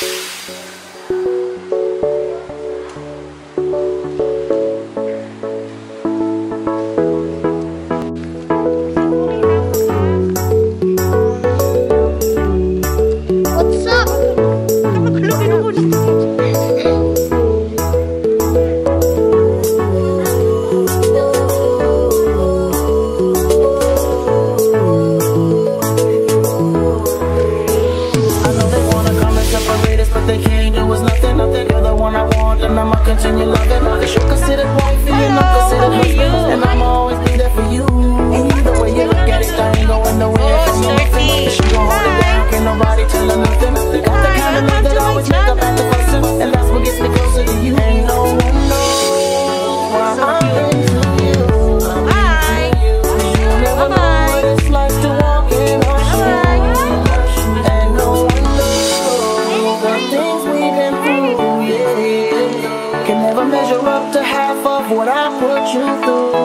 Continue loving, cause you're considered wifey and I'm considered husband, and I'ma always be there for you. Either way you look at it, I ain't going nowhere from nothing. She gon' hold it down, can't nobody tell her nothing. Got the kind of love that always make up after fussing, and that's what gets me closer to you. Ain't no one knows why I'm into you. I'm into you, 'cause you never know what it's like to walk in her shoes. And no one knows the things we've been through, yeah. Can never measure up to half of what I put you through.